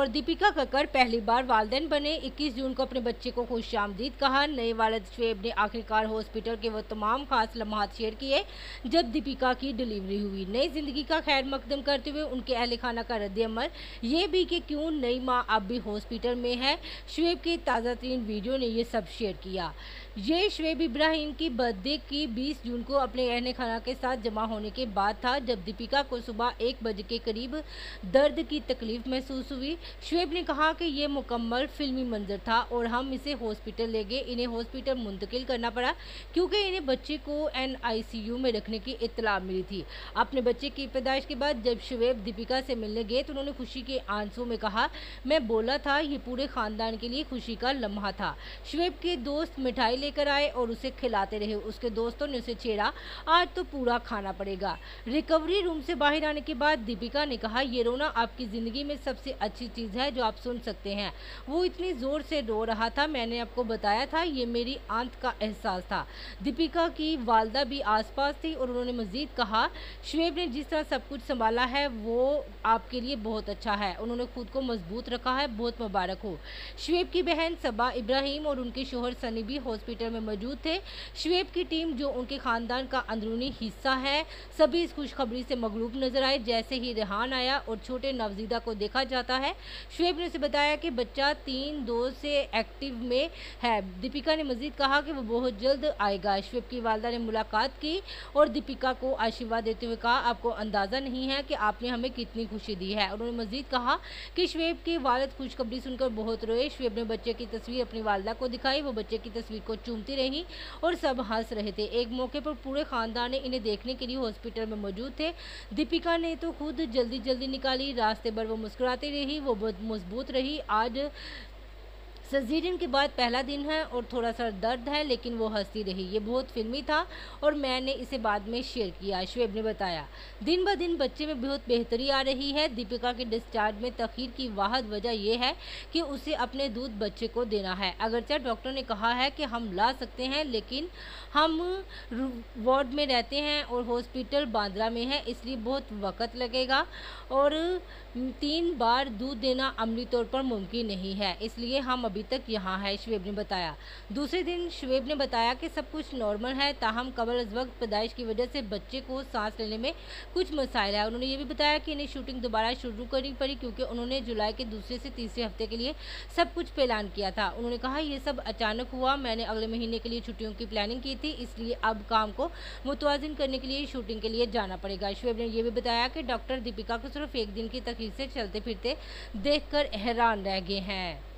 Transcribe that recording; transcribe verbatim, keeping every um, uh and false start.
दीपिका कक्कड़ पहली बार वालिदैन बने। इक्कीस जून को अपने बच्चे को खुशामदीद कहा। नए वालिद शुएब ने आखिरकार हॉस्पिटल के वो तमाम खास लम्हात शेयर किए जब दीपिका की डिलीवरी हुई। नई जिंदगी का खैर मकदम करते हुए उनके अहल खाना का रद्द-ए-अमल ये भी कि क्यों नई मां अब भी हॉस्पिटल में है। शुएब के ताज़ा तरीन वीडियो ने ये सब शेयर किया। ये शुएब इब्राहिम की बर्थडे की बीस जून को अपने अहल खाना के साथ जमा होने के बाद था, जब दीपिका को सुबह एक बजे के करीब दर्द की तकलीफ महसूस हुई। शुएब ने कहा कि यह मुकम्मल फिल्मी मंजर था और हम इसे हॉस्पिटल ले गए। इन्हें हॉस्पिटल मुंतकिल करना पड़ा क्योंकि इन्हें बच्चे को एन आई सी यू में रखने की इत्तला मिली थी। अपने बच्चे की पैदाइश के बाद जब शुएब दीपिका से मिलने गए तो उन्होंने खुशी के आंसुओं में कहा, मैं बोला था ये पूरे खानदान के लिए खुशी का लम्हा था। शुएब के दोस्त मिठाई लेकर आए और उसे खिलाते रहे। उसके दोस्तों ने उसे छेड़ा, आज तो पूरा खाना पड़ेगा। रिकवरी रूम से बाहर आने के बाद दीपिका ने कहा, ये रोना आपकी ज़िंदगी में सबसे अच्छी चीज़ है जो आप सुन सकते हैं। वो इतनी ज़ोर से रो रहा था, मैंने आपको बताया था ये मेरी आंत का एहसास था। दीपिका की वालदा भी आसपास थी और उन्होंने मज़ीद कहा, शुएब ने जिस तरह सब कुछ संभाला है वो आपके लिए बहुत अच्छा है। उन्होंने खुद को मजबूत रखा है, बहुत मुबारक हो। शुएब की बहन सबा इब्राहिम और उनके शोहर सनी भी हॉस्पिटल में मौजूद थे। शुएब की टीम जो उनके खानदान का अंदरूनी हिस्सा है, सभी इस खुशखबरी से मगलूब नजर आए। जैसे ही रेहान आया और छोटे नवजीदा को देखा जाता है, शुएब ने उसे बताया कि बच्चा तीन दो से एक्टिव में है। दीपिका ने मजीद कहा कि वो बहुत जल्द आएगा। शुएब की वालदा ने मुलाकात की और दीपिका को आशीर्वाद देते हुए कहा, आपको अंदाज़ा नहीं है कि आपने हमें कितनी खुशी दी है। उन्होंने मजीद कहा कि शुएब के वालिद खुशखबरी सुनकर बहुत रोए। शुएब ने बच्चे की तस्वीर अपनी वालदा को दिखाई, वो बच्चे की तस्वीर को चूमती रही और सब हंस रहे थे। एक मौके पर पूरे खानदान ने इन्हें देखने के लिए हॉस्पिटल में मौजूद थे। दीपिका ने तो खुद जल्दी जल्दी निकाली, रास्ते भर वो मुस्कुराती रही, वो बहुत मजबूत रही। आज सर्जरी के बाद पहला दिन है और थोड़ा सा दर्द है, लेकिन वो हंसती रही। ये बहुत फिल्मी था और मैंने इसे बाद में शेयर किया, शुएब ने बताया। दिन ब दिन बच्चे में बहुत बेहतरी आ रही है। दीपिका के डिस्चार्ज में तखीर की वाहद वजह यह है कि उसे अपने दूध बच्चे को देना है। अगरचे डॉक्टर ने कहा है कि हम ला सकते हैं, लेकिन हम वार्ड में रहते हैं और हॉस्पिटल बांद्रा में है, इसलिए बहुत वक्त लगेगा और तीन बार दूध देना अमली तौर पर मुमकिन नहीं है, इसलिए हम अभी तक यहाँ है, शुएब ने बताया। दूसरे दिन शुएब ने बताया कि सब कुछ नॉर्मल है, ताहम कबल अज वक्त पैदाइश की वजह से बच्चे को सांस लेने में कुछ मसाइल है। उन्होंने ये भी बताया कि इन्हें शूटिंग दोबारा शुरू करनी पड़ी क्योंकि उन्होंने जुलाई के दूसरे से तीसरे हफ्ते के लिए सब कुछ प्लान किया था। उन्होंने कहा, यह सब अचानक हुआ, मैंने अगले महीने के लिए छुट्टियों की प्लानिंग की थी, इसलिए अब काम को मुतवाजिन करने के लिए शूटिंग के लिए जाना पड़ेगा। शुएब ने यह भी बताया कि डॉक्टर दीपिका को सिर्फ एक दिन की तकलीफ से चलते फिरते देखकर हैरान रह गए हैं।